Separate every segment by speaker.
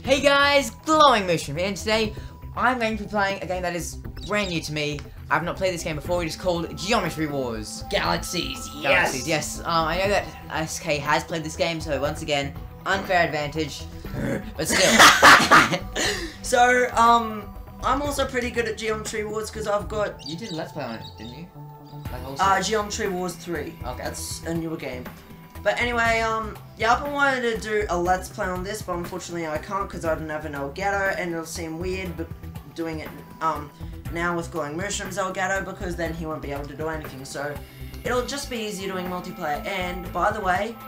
Speaker 1: Hey guys, GlowingMooshroom here, and today I'm going to be playing a game that is brand new to me. I've not played this game before. It is called Geometry Wars
Speaker 2: Galaxies.
Speaker 1: Galaxies. Yes. I know that SK has played this game, so once again, unfair advantage, but still.
Speaker 2: So, I'm also pretty good at Geometry Wars because I've got.
Speaker 1: You did a Let's Play on it, didn't you? Like
Speaker 2: Geometry Wars 3.
Speaker 1: Okay.
Speaker 2: That's a newer game. But anyway, yeah, I've been wanting to do a Let's Play on this, but unfortunately I can't because I don't have an Elgato, and it'll seem weird but doing it now with GlowingMooshroom's Elgato because then he won't be able to do anything. So it'll just be easier doing multiplayer. And by the way,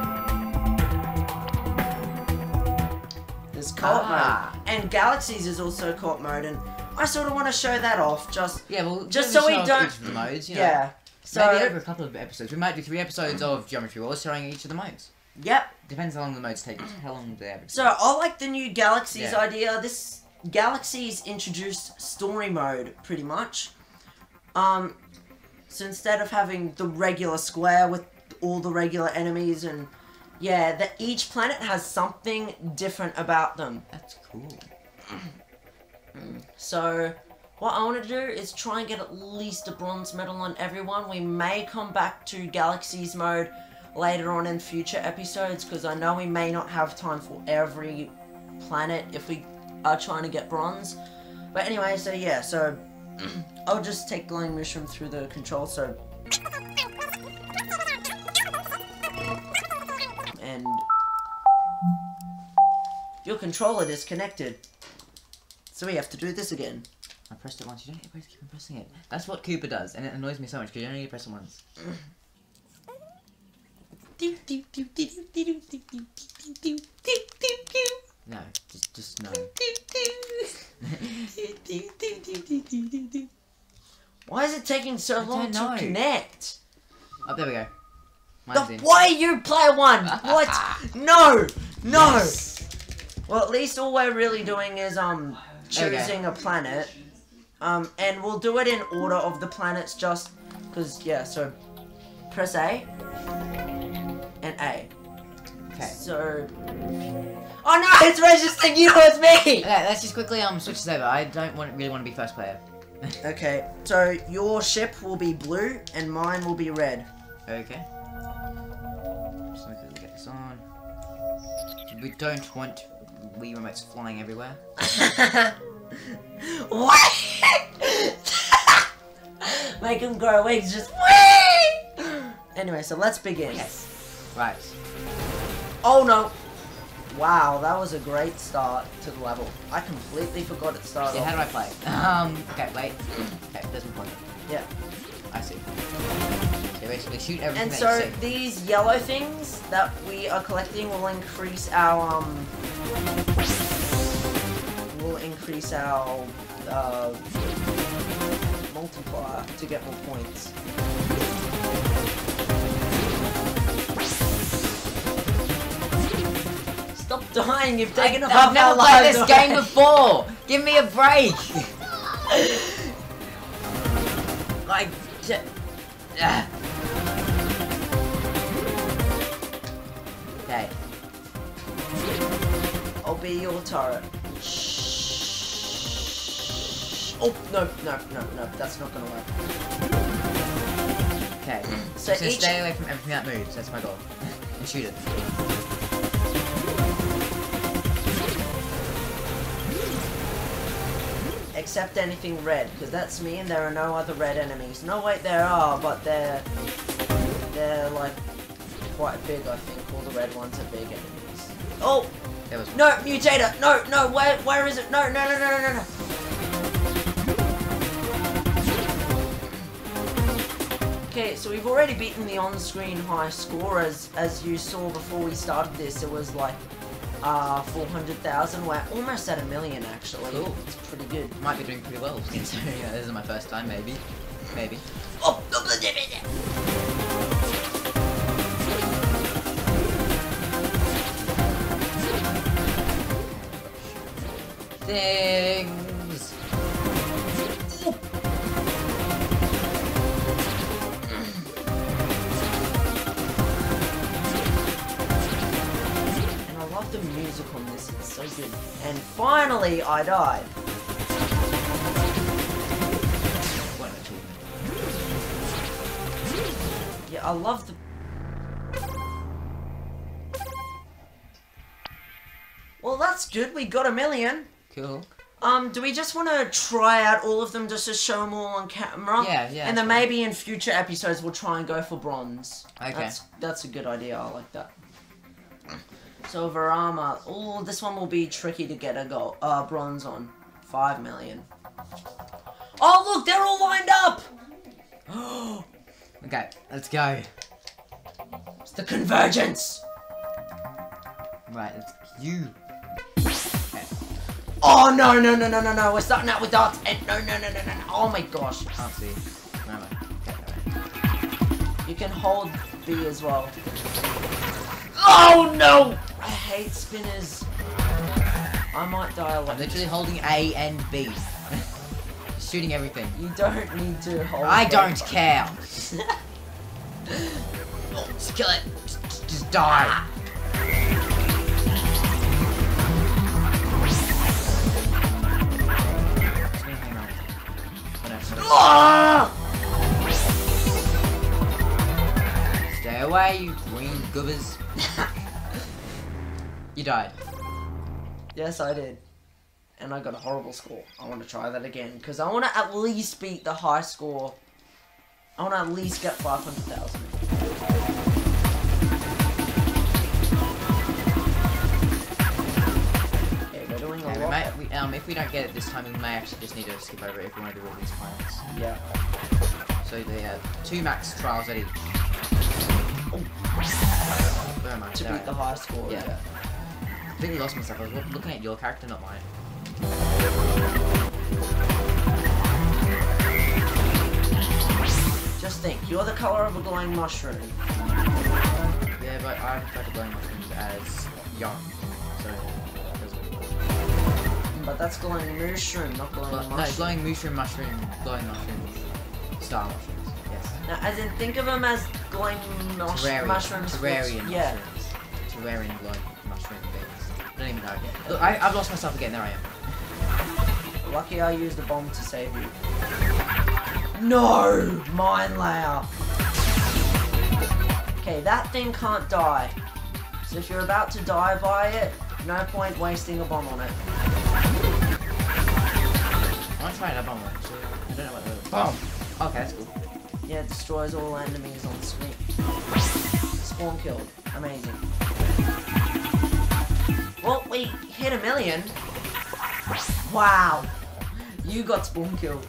Speaker 2: there's co-op mode, and Galaxies is also co-op mode, and I sort of want to show that off. Just so we don't.
Speaker 1: Each of the modes, you know.
Speaker 2: Yeah. So
Speaker 1: maybe over a couple of episodes. We might do 3 episodes of Geometry Wars showing each of the modes.
Speaker 2: Yep.
Speaker 1: Depends how long the modes take. How long they average.
Speaker 2: So I like the new Galaxies idea. This Galaxies introduced story mode pretty much. So instead of having the regular square with all the regular enemies and yeah, that each planet has something different about them.
Speaker 1: That's cool.
Speaker 2: So what I want to do is try and get at least a bronze medal on everyone. We may come back to Galaxies mode later on in future episodes because I know we may not have time for every planet if we are trying to get bronze. But anyway, so yeah, so I'll just take GlowingMooshroom through the controls. So and your controller disconnected, so we have to do this again.
Speaker 1: I pressed it once, you don't always keep on pressing it. That's what Cooper does, and it annoys me so much because you only need to press it once. No, just no.
Speaker 2: Why is it taking so long to connect?
Speaker 1: Oh, there we go. Mine's in.
Speaker 2: Why you play one? What? No! No! Yes. Well, at least all we're really doing is, choosing a planet. And we'll do it in order of the planets just because, yeah, so press A and A.
Speaker 1: Okay.
Speaker 2: So. Oh no! It's registering you with me!
Speaker 1: Okay, let's just quickly switch this over. I don't really want to be first player.
Speaker 2: Okay, so your ship will be blue and mine will be red.
Speaker 1: Okay. Just gonna quickly get this on. We don't want Wii remotes flying everywhere.
Speaker 2: What? Make him grow wings, just whee! Anyway, so let's begin.
Speaker 1: Yes. Right.
Speaker 2: Oh no! Wow, that was a great start to the level. I completely forgot it started.
Speaker 1: Yeah, how do I play? Okay, wait. Okay, there's my point.
Speaker 2: Yeah.
Speaker 1: I see. So basically shoot everything
Speaker 2: and
Speaker 1: that
Speaker 2: so
Speaker 1: you see.
Speaker 2: These yellow things that we are collecting will increase our multiplier to get more points. Stop dying, you've taken half
Speaker 1: I've never
Speaker 2: our
Speaker 1: played
Speaker 2: lives
Speaker 1: this
Speaker 2: away.
Speaker 1: game before! Give me a break! Like, okay.
Speaker 2: I'll be your turret. Oh, no, that's not gonna work.
Speaker 1: Okay,
Speaker 2: so
Speaker 1: stay away from everything that moves, that's my goal. And shoot it.
Speaker 2: Except anything red, because that's me and there are no other red enemies. No, wait, there are, but they're like quite big, I think. All the red ones are big enemies. Oh!
Speaker 1: There was
Speaker 2: no, mutator! No, where is it? No. Okay, so we've already beaten the on-screen high score, as you saw before we started this. It was like 400,000. We're almost at 1 million actually.
Speaker 1: Cool.
Speaker 2: It's pretty good.
Speaker 1: Might be doing pretty well considering this is my first time, maybe.
Speaker 2: Oh!
Speaker 1: Things.
Speaker 2: And I love the music on this. It's so good. finally I died.
Speaker 1: What an achievement.
Speaker 2: Yeah, I love the... Well, that's good. We got 1 million.
Speaker 1: Cool.
Speaker 2: Do we just want to try out all of them just to show them all on camera?
Speaker 1: Yeah.
Speaker 2: And then maybe in future episodes we'll try and go for bronze.
Speaker 1: Okay.
Speaker 2: That's a good idea. I like that. Silver armor. Oh, this one will be tricky to get a bronze on. 5 million. Oh, look, they're all lined up.
Speaker 1: Okay, let's go.
Speaker 2: It's the convergence.
Speaker 1: Right, it's you. Okay.
Speaker 2: Oh no! We're starting out with dots. And no! Oh my gosh!
Speaker 1: Can't see. No. Okay, no.
Speaker 2: You can hold B as well. Oh no! I hate spinners. I might die a lot.
Speaker 1: I'm literally holding A and B. Shooting everything.
Speaker 2: You don't need to hold.
Speaker 1: I don't care. Oh, just kill it. Just die. Stay away, you green goobers. You died.
Speaker 2: Yes, I did. And I got a horrible score. I want to try that again. Because I want to at least beat the high score. I want to at least get 500,000. Okay, we're doing a lot.
Speaker 1: If we don't get it this time, we may actually just need to skip over it if we want to do all these planets.
Speaker 2: Yeah.
Speaker 1: So they have 2 max trials at each. Oh. Where am I?
Speaker 2: To beat the high score.
Speaker 1: Yeah. I completely lost myself. I was looking at your character, not mine.
Speaker 2: Just think, you're the color of a glowing mushroom.
Speaker 1: Yeah, but I prefer the glowing mushrooms as young. So,
Speaker 2: but that's glowing mushroom, not glowing mushroom.
Speaker 1: No, glowing mushroom, glowing mushrooms, star mushrooms. Yes.
Speaker 2: Now, as in, think of them as glowing mushrooms.
Speaker 1: Terrarian
Speaker 2: yeah.
Speaker 1: mushrooms. Terrarian glowing mushroom things. I don't even know. Look, I've lost myself again. There I am.
Speaker 2: Lucky I used a bomb to save you. No! Mine layer. Okay, that thing can't die. So if you're about to die by it, no point wasting a bomb on it.
Speaker 1: I want to try that bomb actually. I don't know what the bomb. Okay, that's cool.
Speaker 2: Yeah, it destroys all enemies on the screen. Spawn killed. Amazing. Well, we hit 1 million. Wow. You got spawn killed.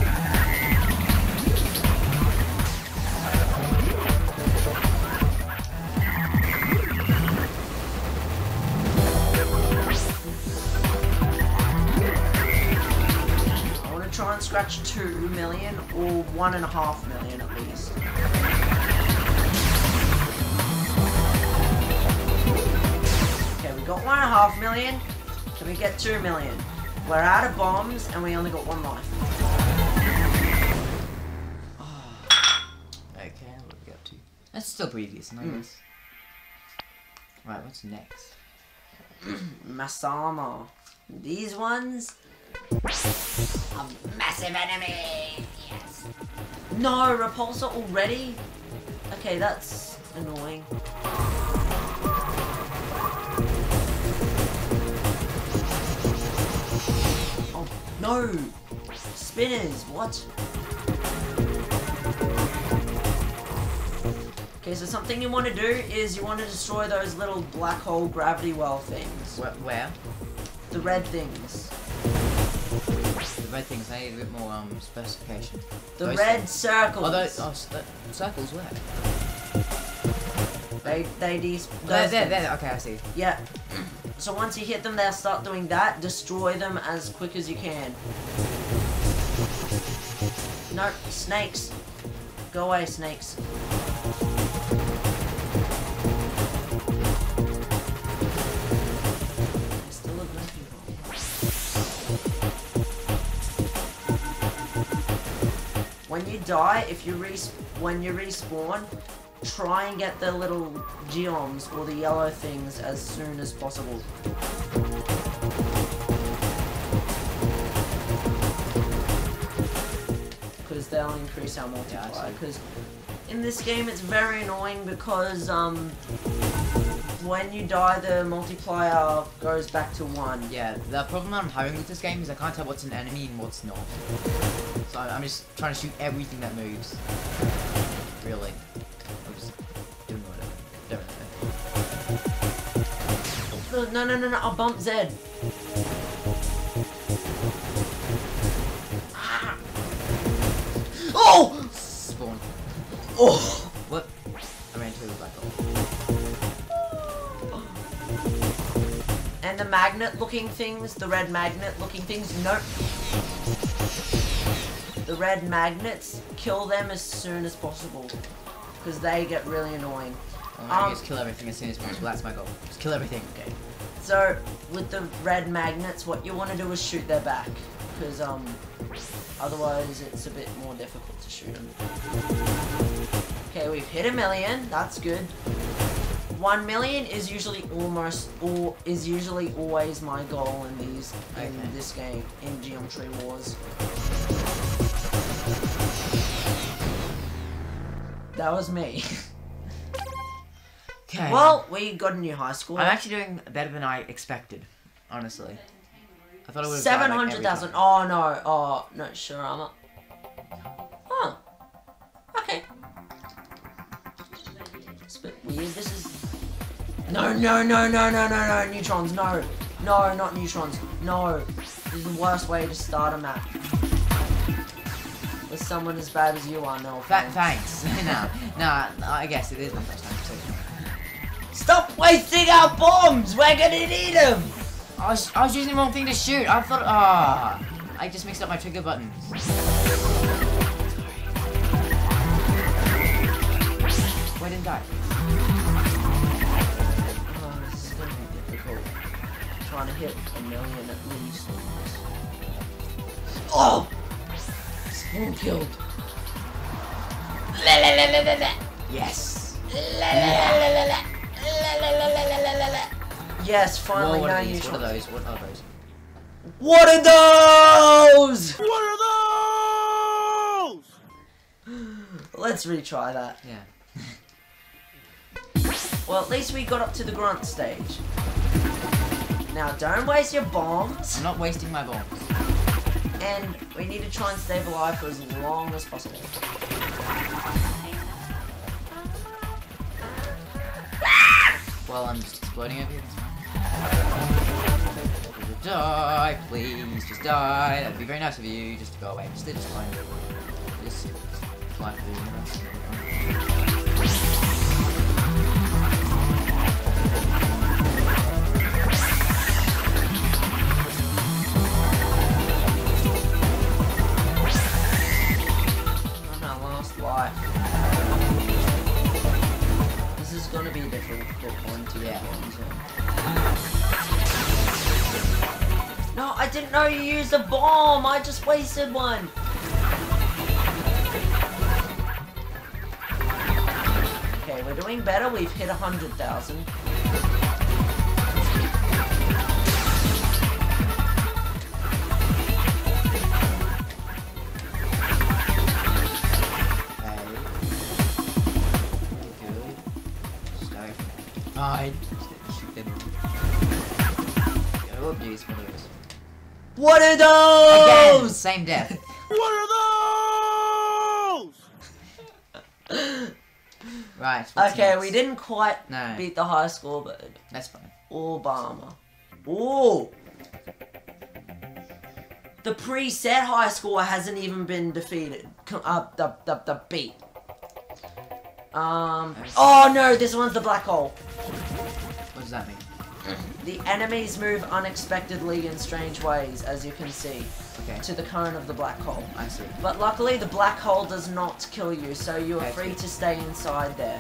Speaker 2: I want to try and scratch 2 million or 1.5 million at least. Okay, we got 1.5 million. Can we get 2 million? We're out of bombs and we only got 1 life.
Speaker 1: Okay, what are we up to? That's still pretty decent, I guess. Right, what's next?
Speaker 2: Masama. These ones are massive enemies. Yes. No, repulsor already? Okay, that's annoying. Oh, no! Spinners, what? Okay, so something you want to do is you want to destroy those little black hole gravity well things.
Speaker 1: Where?
Speaker 2: The red things.
Speaker 1: The red things, they need a bit more specification.
Speaker 2: The
Speaker 1: Those
Speaker 2: red
Speaker 1: things.
Speaker 2: circles.
Speaker 1: Oh, those circles where?
Speaker 2: They
Speaker 1: There, okay, I see.
Speaker 2: Yeah. So once you hit them, they'll start doing that. Destroy them as quick as you can. No, snakes. Go away, snakes. Still a gravity ball. When you die, when you respawn, try and get the little geoms or the yellow things as soon as possible. they'll increase our multiplier.
Speaker 1: Yeah,
Speaker 2: Because in this game, it's very annoying because when you die, the multiplier goes back to 1.
Speaker 1: Yeah, the problem I'm having with this game is I can't tell what's an enemy and what's not. So I'm just trying to shoot everything that moves. Really. I'm just doing whatever. Don't know.
Speaker 2: No, I'll bump Z. Ah. Oh!
Speaker 1: Spawn.
Speaker 2: Oh!
Speaker 1: What? I ran into a black hole.
Speaker 2: And the magnet-looking things, the red magnet-looking things, nope. The red magnets, kill them as soon as possible. Because they get really annoying.
Speaker 1: I'm gonna just kill everything as soon as possible, that's my goal. Just kill everything, okay.
Speaker 2: So, with the red magnets, what you want to do is shoot their back. Because, otherwise it's a bit more difficult to shoot them. Okay, we've hit 1 million, that's good. 1 million is usually always my goal in this game, in Geometry Wars. That was me.
Speaker 1: Okay.
Speaker 2: Well, we got a new high score.
Speaker 1: I'm actually doing better than I expected, honestly. I thought it would have
Speaker 2: 700,000. Oh no. Oh no, sure armor. Oh. Okay. It's a bit weird. This is. No, neutrons, no. No, not neutrons. No. This is the worst way to start a map. With someone as bad as you are, no offense.
Speaker 1: Thanks. nah, I guess it is my first time. So.
Speaker 2: Stop wasting our bombs! We're gonna need them!
Speaker 1: I was using the wrong thing to shoot. I thought, I just mixed up my trigger buttons. Why didn't die?
Speaker 2: Oh, this is gonna be difficult. Trying to hit 1 million at least. Oh! Spawn killed.
Speaker 1: Yes.
Speaker 2: Yes, finally, no neutrons.
Speaker 1: What are those? What are those?
Speaker 2: What are those?
Speaker 3: What are those?
Speaker 2: Let's retry that.
Speaker 1: Yeah.
Speaker 2: Well, at least we got up to the grunt stage. Now, don't waste your bombs.
Speaker 1: I'm not wasting my bombs.
Speaker 2: And we need to try and stay alive for as long as possible.
Speaker 1: Well, I'm just exploding over here. Die, please, just die. That'd be very nice of you. Just to go away. Just fly. Just fly through the universe.
Speaker 2: On our last life. This is gonna be a difficult one to get onto. No, I didn't know you used a bomb! I just wasted one! Okay, we're doing better. We've hit 100,000.
Speaker 1: Fine. Shoot them. Oh, jeez, one of those.
Speaker 2: What are those?
Speaker 1: Again, same death.
Speaker 3: What are those?
Speaker 1: Right. What's
Speaker 2: Okay,
Speaker 1: next?
Speaker 2: we didn't quite
Speaker 1: No.
Speaker 2: beat the high score, but
Speaker 1: That's fine.
Speaker 2: Obama. Ooh. The preset high score hasn't even been defeated. The beat. Oh no, this one's the black hole.
Speaker 1: What does that mean?
Speaker 2: The enemies move unexpectedly in strange ways, as you can see,
Speaker 1: Okay.
Speaker 2: to the cone of the black hole.
Speaker 1: I see.
Speaker 2: But luckily, the black hole does not kill you, so you are
Speaker 1: Okay,
Speaker 2: free
Speaker 1: cool.
Speaker 2: to stay inside there.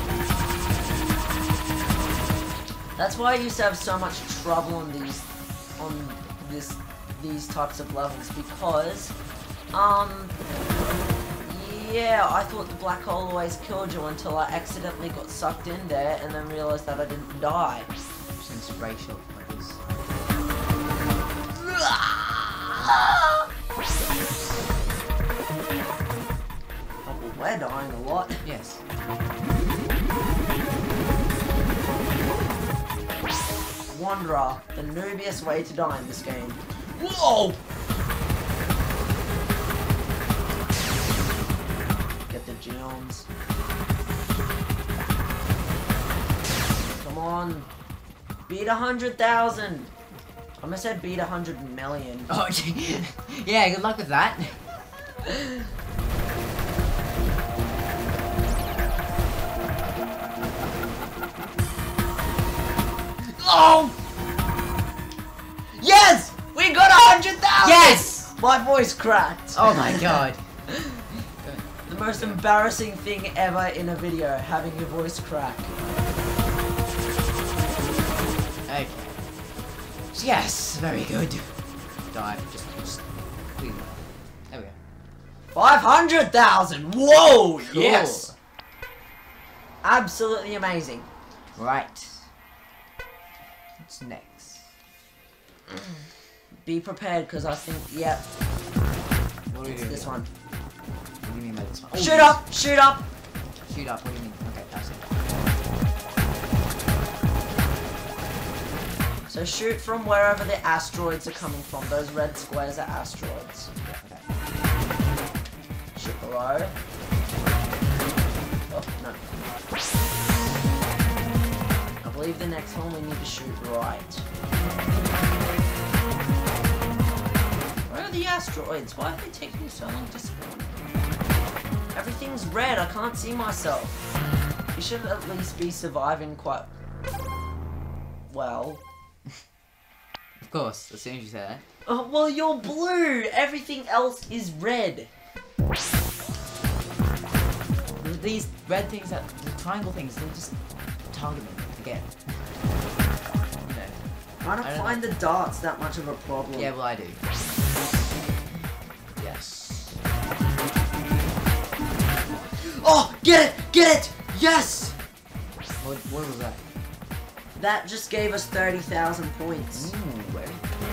Speaker 2: That's why I used to have so much trouble on these types of levels, because, yeah, I thought the black hole always killed you until I accidentally got sucked in there and then realized that I didn't die.
Speaker 1: Since racial purpose.
Speaker 2: I dying a lot?
Speaker 1: Yes.
Speaker 2: Wanderer, the noobiest way to die in this game. Whoa! Get the gems. Come on. Beat 100,000. I almost said beat 100 million.
Speaker 1: Oh, gee. Yeah, good luck with that.
Speaker 2: Oh! Yes! We got 100,000!
Speaker 1: Yes!
Speaker 2: My voice cracked.
Speaker 1: Oh my god.
Speaker 2: The most embarrassing thing ever in a video, having your voice crack.
Speaker 1: Okay. Yes, very good. Die. Just please. There we go.
Speaker 2: 500,000! Whoa!
Speaker 1: Cool.
Speaker 2: Yes! Absolutely amazing.
Speaker 1: Right. What's next?
Speaker 2: Be prepared, because I think, yep,
Speaker 1: What do we
Speaker 2: it's
Speaker 1: do?
Speaker 2: this one.
Speaker 1: What do you mean by this one? Oh,
Speaker 2: Shoot
Speaker 1: yes.
Speaker 2: up! Shoot up!
Speaker 1: Shoot up, what do you mean? Okay, that's it.
Speaker 2: So shoot from wherever the asteroids are coming from. Those red squares are asteroids.
Speaker 1: Okay.
Speaker 2: Shoot below. Oh, no. I believe the next one we need to shoot right. Where are the asteroids? Why are they taking so long to spawn? Everything's red, I can't see myself. You should at least be surviving quite well.
Speaker 1: Of course, as soon as you say that.
Speaker 2: Oh, well, you're blue! Everything else is red.
Speaker 1: These red things, the triangle things, they're just target me again. You know.
Speaker 2: I don't find the darts that much of a problem.
Speaker 1: Yeah, well I do. Yes.
Speaker 2: Oh, get it! Get it! Yes!
Speaker 1: What was that?
Speaker 2: That just gave us 30,000 points.
Speaker 1: Ooh, very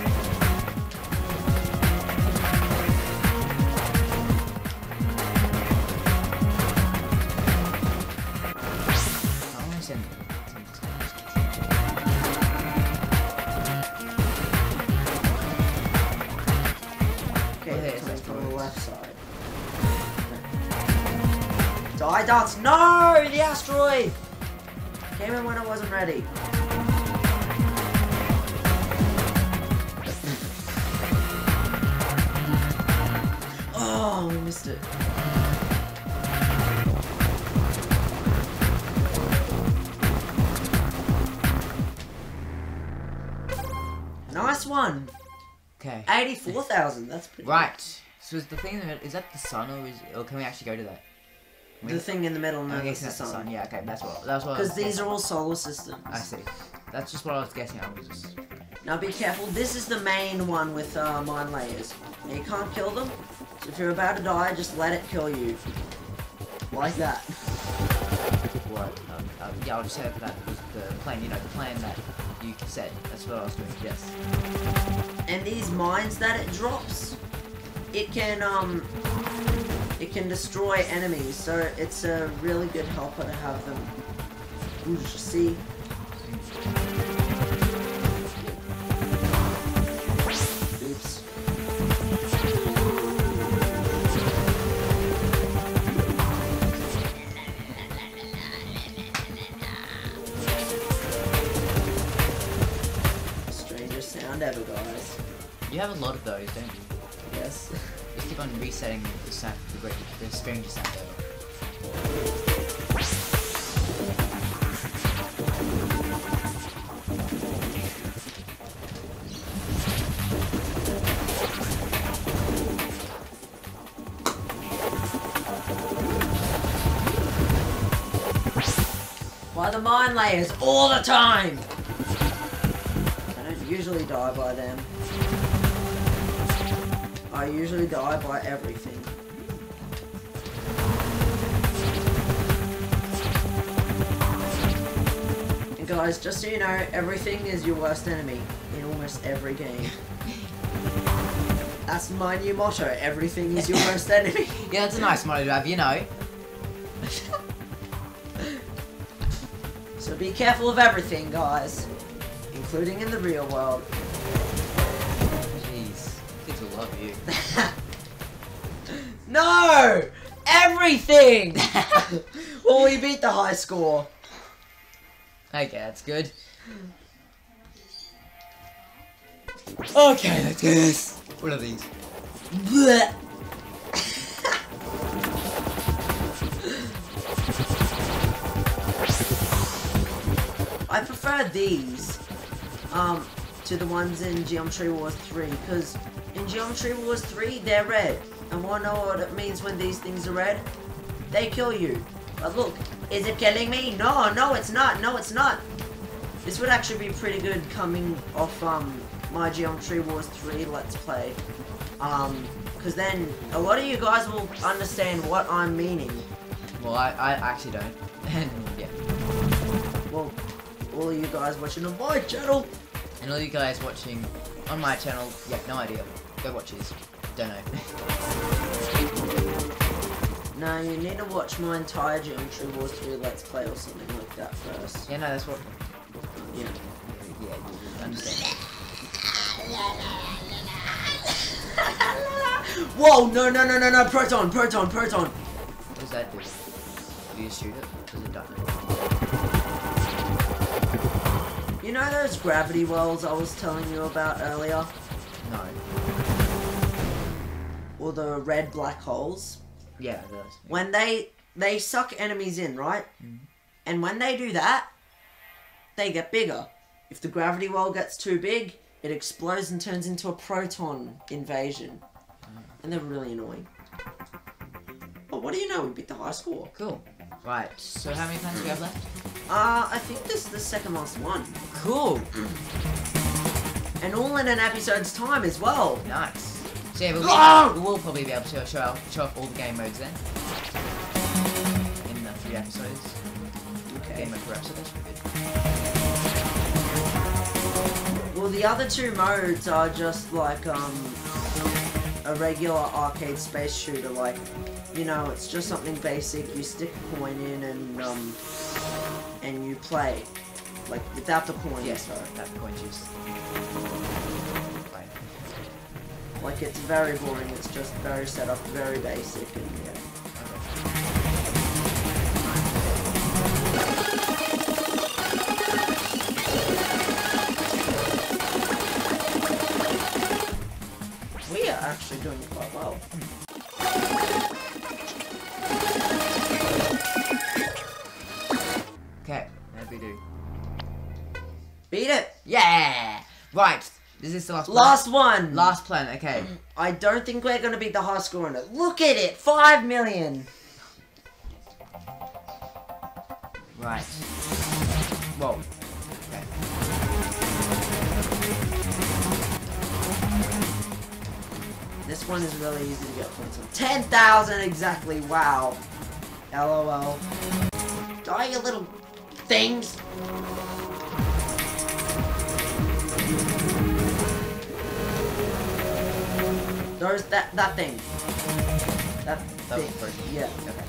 Speaker 2: Okay,
Speaker 1: Okay,
Speaker 2: that's coming
Speaker 1: that's
Speaker 2: from the
Speaker 1: right.
Speaker 2: left side. Die darts! No! The asteroid! Came in when I wasn't ready. Oh, we missed it. Nice one.
Speaker 1: Okay.
Speaker 2: 84,000. That's pretty.
Speaker 1: Right. So is the thing is that the sun or can we actually go to that?
Speaker 2: Good. The thing in the middle, no,
Speaker 1: I
Speaker 2: that's
Speaker 1: guess
Speaker 2: the
Speaker 1: that's the sun.
Speaker 2: sun.
Speaker 1: Yeah. Okay. That's what. I
Speaker 2: Because
Speaker 1: was
Speaker 2: these
Speaker 1: guessing.
Speaker 2: are all solar systems.
Speaker 1: I see. That's just what I was guessing. I was just.
Speaker 2: Now be careful. This is the main one with mine layers. Now, you can't kill them. So if you're about to die, just let it kill you. Like that.
Speaker 1: What? Yeah, I'll just say that was the plan. You know, the plan that you said. That's what I was doing. Yes.
Speaker 2: And these mines that it drops, it can destroy enemies. So it's a really good helper to have them. Ooh, see. Oops. Strangest sound ever, guys.
Speaker 1: You have a lot of those, don't you?
Speaker 2: Yes.
Speaker 1: Just keep on resetting the sound, the strangest sound ever.
Speaker 2: By the mine layers all the time! I don't usually die by them. I usually die by everything. And guys, just so you know, everything is your worst enemy in almost every game. That's my new motto, everything is your worst enemy.
Speaker 1: Yeah, that's a nice motto to have, you know.
Speaker 2: So be careful of everything, guys. Including in the real world.
Speaker 1: Jeez. Kids will love you.
Speaker 2: No! Everything! Well, we beat the high score.
Speaker 1: Okay, that's good. Okay, let's do this. What are these?
Speaker 2: Blech. I prefer these to the ones in Geometry Wars 3, because in Geometry Wars 3 they're red, and wanna know what it means when these things are red? They kill you. But look, is it killing me? No, no it's not, no it's not. This would actually be pretty good coming off my Geometry Wars 3 Let's Play. Because then a lot of you guys will understand what I'm meaning.
Speaker 1: Well, I actually don't. And yeah.
Speaker 2: Well, all of you guys watching on my channel.
Speaker 1: And all you guys watching on my channel, yeah, no idea. Go watch his. Don't know.
Speaker 2: No, you need to watch my entire Geometry Wars 3 Let's Play or something like that first.
Speaker 1: Yeah, no, that's what.
Speaker 2: Yeah.
Speaker 1: Yeah, you understand.
Speaker 2: Whoa! No! Proton!
Speaker 1: What does that do? Do you shoot it? Does it die?
Speaker 2: You know those gravity wells I was telling you about earlier?
Speaker 1: No.
Speaker 2: Or the red black holes?
Speaker 1: Yeah, it does.
Speaker 2: When they suck enemies in, right?
Speaker 1: Mm-hmm.
Speaker 2: And when they do that, they get bigger. If the gravity well gets too big, it explodes and turns into a proton invasion. And they're really annoying. But what do you know? We beat the high score.
Speaker 1: Cool. Right, so how many plans do we have left?
Speaker 2: I think this is the second last one.
Speaker 1: Cool.
Speaker 2: And all in an episode's time as well.
Speaker 1: Nice. So yeah, we'll probably be able to show off all the game modes then. In the 3 episodes.
Speaker 2: Okay.
Speaker 1: Game mode per episode, that's pretty good.
Speaker 2: Well, the other 2 modes are just like, a regular arcade space shooter, like, you know, it's just something basic, you stick a coin in and you play. Like, without the coin.
Speaker 1: Yes, without the coin juice. Right.
Speaker 2: Like, it's very boring, it's just very set up, very basic, and yeah. We are actually doing quite well.
Speaker 1: Okay, how do we do?
Speaker 2: Beat it!
Speaker 1: Yeah! Right, is this the last plan?
Speaker 2: Last one!
Speaker 1: Last plan, okay.
Speaker 2: I don't think we're gonna beat the high score on it. Look at it! 5 million!
Speaker 1: Right. Whoa. Okay.
Speaker 2: This one is really easy to get points on. 10,000 exactly, wow. LOL. Die, you little things! There's that thing. That
Speaker 1: That was
Speaker 2: thing.
Speaker 1: first.
Speaker 2: Yeah.
Speaker 1: Okay.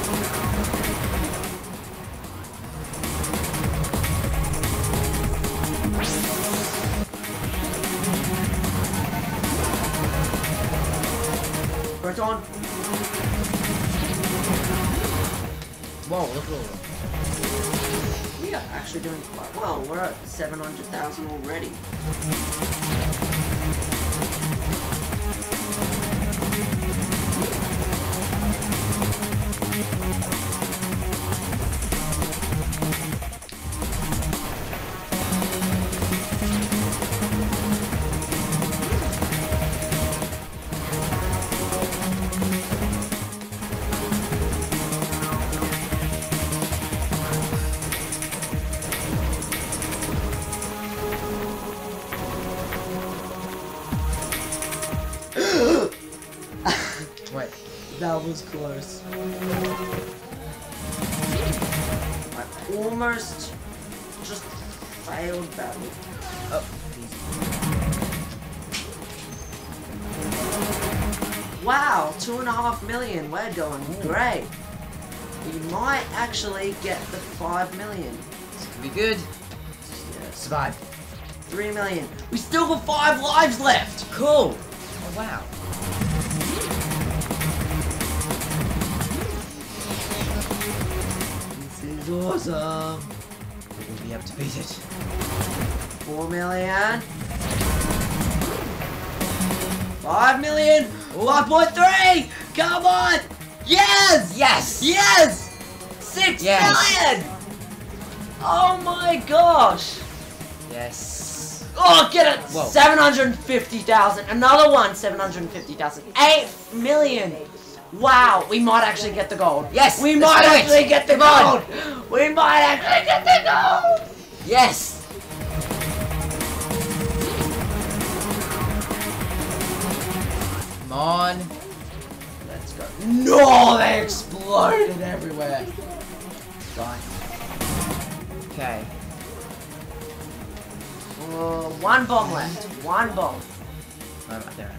Speaker 2: Proton.
Speaker 1: Whoa, look at all of them.
Speaker 2: We are actually doing quite well. We're at 700,000 already.
Speaker 1: Wait.
Speaker 2: That was close. I almost just failed badly.
Speaker 1: Oh,
Speaker 2: Wow, 2.5 million. We're going great. We might actually get the 5 million.
Speaker 1: This could be good. Survive.
Speaker 2: 3 million. We still got 5 lives left.
Speaker 1: Cool. Oh wow. This is awesome. We'll be able to beat it.
Speaker 2: 4 million. 5 million. 5.3. Come on. Yes.
Speaker 1: Yes.
Speaker 2: Yes. 6 million. Oh my gosh.
Speaker 1: Yes.
Speaker 2: Oh, get it.
Speaker 1: Whoa.
Speaker 2: 750,000. Another one. 750,000. 8 million. Wow, we might actually get the gold.
Speaker 1: Yes.
Speaker 2: We
Speaker 1: let's
Speaker 2: might
Speaker 1: do it.
Speaker 2: actually get the
Speaker 1: Come
Speaker 2: gold.
Speaker 1: on.
Speaker 2: We might actually get the gold.
Speaker 1: Yes. Come on.
Speaker 2: Let's go. No, they exploded everywhere.
Speaker 1: Fine. Okay.
Speaker 2: Oh, 1 bomb left. 1 bomb.
Speaker 1: Right there.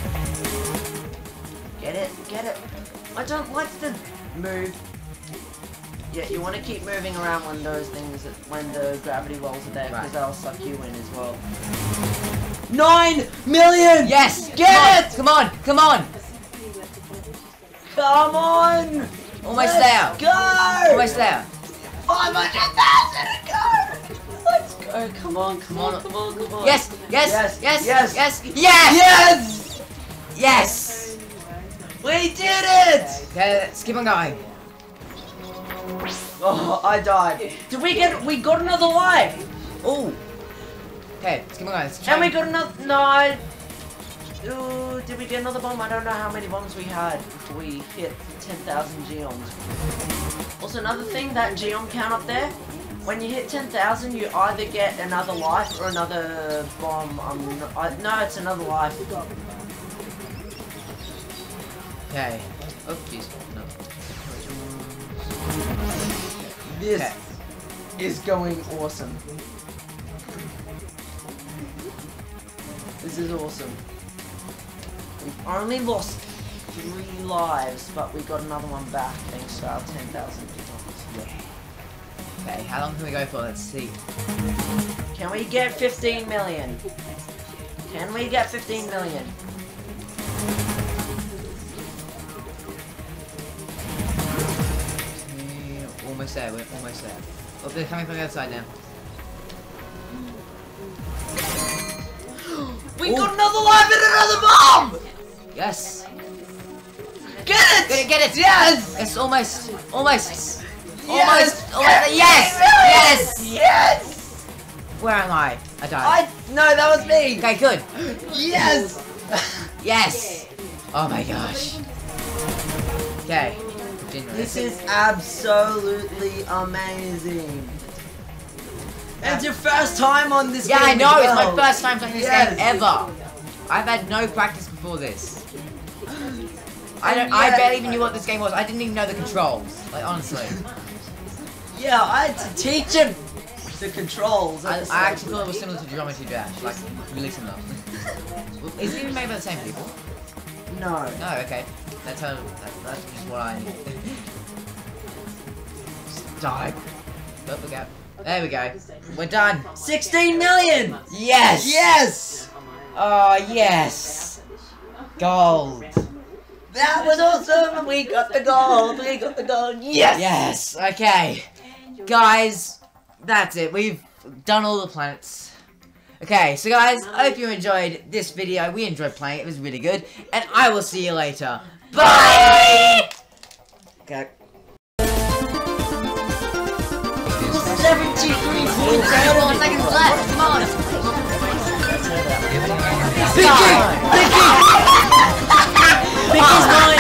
Speaker 2: Get it, get it. I don't like the move. Yeah, you want to keep moving around when those things, when the gravity wells are there, because
Speaker 1: Right.
Speaker 2: they'll suck you in as well. 9 million!
Speaker 1: Yes.
Speaker 2: Get it!
Speaker 1: Come on. Come on.
Speaker 2: Come on!
Speaker 1: Almost
Speaker 2: Let's
Speaker 1: there.
Speaker 2: Go!
Speaker 1: Almost there.
Speaker 2: 500,000 to go! Let's go! Come on! Come on! Come on! Come on!
Speaker 1: Yes. Yes.
Speaker 2: Yes,
Speaker 1: Yes.
Speaker 2: yes.
Speaker 1: Yes. Yes.
Speaker 2: Yes!
Speaker 1: Yes.
Speaker 2: We did it!
Speaker 1: Okay, let's keep on going.
Speaker 2: Oh, I died. Did we get? We got another life.
Speaker 1: Oh. Okay, let's keep on going. Let's try
Speaker 2: And we got another. No. Ooh, did we get another bomb? I don't know how many bombs we had before we hit 10,000 geoms. Also, another thing, that geom count up there, when you hit 10,000, you either get another life or another bomb. No, it's another life.
Speaker 1: Okay. Oh, jeez. No.
Speaker 2: This
Speaker 1: Okay.
Speaker 2: is going awesome. This is awesome. We've only lost 3 lives, but we got another one back thanks to our 10,000 gems.
Speaker 1: Yeah. Okay, how long can we go for? Let's see.
Speaker 2: Can we get 15 million? Can we get 15 million?
Speaker 1: Okay, almost there, we're almost there. Oh, they're coming from the other side now.
Speaker 2: We got another life and another bomb!
Speaker 1: Yes!
Speaker 2: Get it!
Speaker 1: Get it, get it!
Speaker 2: Yes!
Speaker 1: It's almost! Almost!
Speaker 2: Yes!
Speaker 1: Almost! Yes! Yes!
Speaker 2: Yes!
Speaker 1: Where am I? I died.
Speaker 2: No, that was me!
Speaker 1: Okay, good!
Speaker 2: Yes!
Speaker 1: Yes! Oh my gosh. Okay.
Speaker 2: This is absolutely amazing. And it's your first time on this
Speaker 1: Yeah,
Speaker 2: game
Speaker 1: I know,
Speaker 2: as
Speaker 1: it's my
Speaker 2: well.
Speaker 1: first time playing this
Speaker 2: Yes.
Speaker 1: game ever. I've had no practice before this. I
Speaker 2: yeah.
Speaker 1: barely even knew what this game was. I didn't even know the controls. Like, honestly.
Speaker 2: Yeah, I had to teach him the controls.
Speaker 1: I actually thought it was similar to Geometry Dash, like, releasing them. Is it even made by the same people?
Speaker 2: No.
Speaker 1: No, okay. That's how, that's just what I need. Just die. Oh, look out. There we go. We're done.
Speaker 2: 16 million!
Speaker 1: Yes!
Speaker 2: Yes!
Speaker 1: Oh, yes! Gold.
Speaker 2: That was awesome! We got the gold! We got the gold! Yes!
Speaker 1: Yes! Okay. Guys, that's it. We've done all the planets. Okay, so guys, I hope you enjoyed this video. We enjoyed playing it. It was really good. And I will see you later. Bye! Okay.
Speaker 2: 73
Speaker 1: 4 seconds left. Come on.
Speaker 2: Pinky! Pinky's mine!